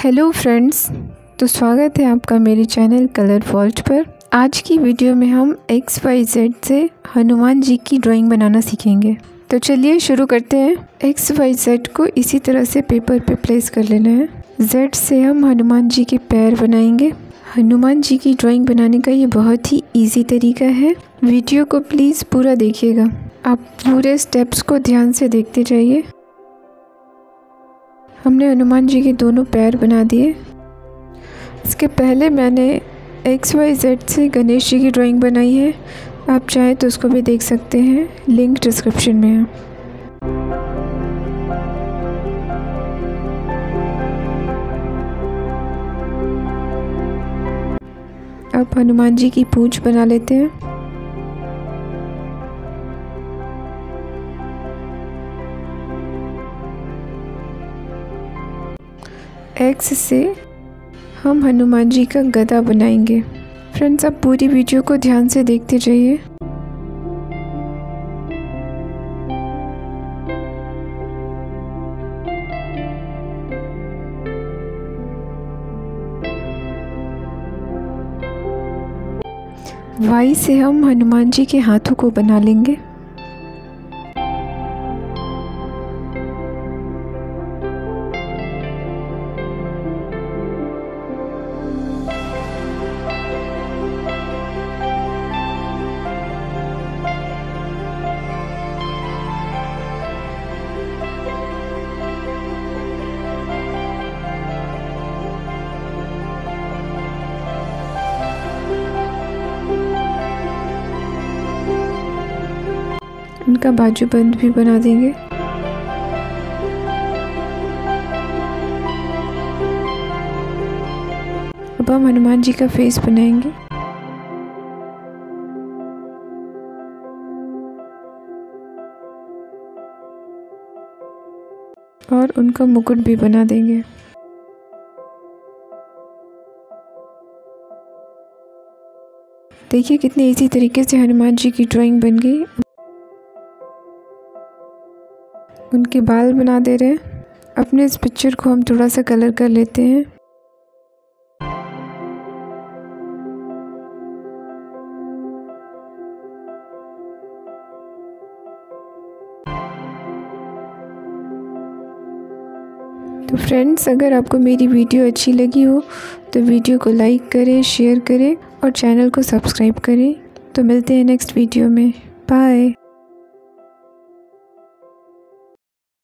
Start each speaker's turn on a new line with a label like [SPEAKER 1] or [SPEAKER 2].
[SPEAKER 1] Hello friends, तो स्वागत है आपका मेरे चैनल कलर वॉल्ट पर। आज की वीडियो में हम XYZ से हनुमान जी की ड्राइंग बनाना सीखेंगे। तो चलिए शुरू करते हैं। XYZ को इसी तरह से पेपर पे प्लेस कर लेना है। Z से हम हनुमान जी के पैर बनाएंगे। हनुमान जी की ड्राइंग बनाने का ये बहुत ही इजी तरीका है। वीडियो को प्लीज़ पूरा देखिएगा। आप पूरे स्टेप्स को ध्यान से देखते जाइए। हमने हनुमान जी के दोनों पैर बना दिए। इसके पहले मैंने XYZ से गणेश जी की ड्राइंग बनाई है। आप चाहें तो उसको भी देख सकते हैं, लिंक डिस्क्रिप्शन में है। अब हनुमान जी की पूंछ बना लेते हैं। X से हम हनुमान जी का गदा बनाएंगे। फ्रेंड्स, आप पूरी वीडियो को ध्यान से देखते जाइए। Y से हम हनुमान जी के हाथों को बना लेंगे। उनका बाजूबंद भी बना देंगे। अब हम हनुमान जी का फेस बनाएंगे। और उनका मुकुट भी बना देंगे। देखिए कितने इजी तरीके से हनुमान जी की ड्राइंग बन गई। उनके बाल बना दे रहे हैं। अपने इस पिक्चर को हम थोड़ा सा कलर कर लेते हैं। तो फ्रेंड्स, अगर आपको मेरी वीडियो अच्छी लगी हो तो वीडियो को लाइक करें, शेयर करें और चैनल को सब्सक्राइब करें। तो मिलते हैं नेक्स्ट वीडियो में। बाय।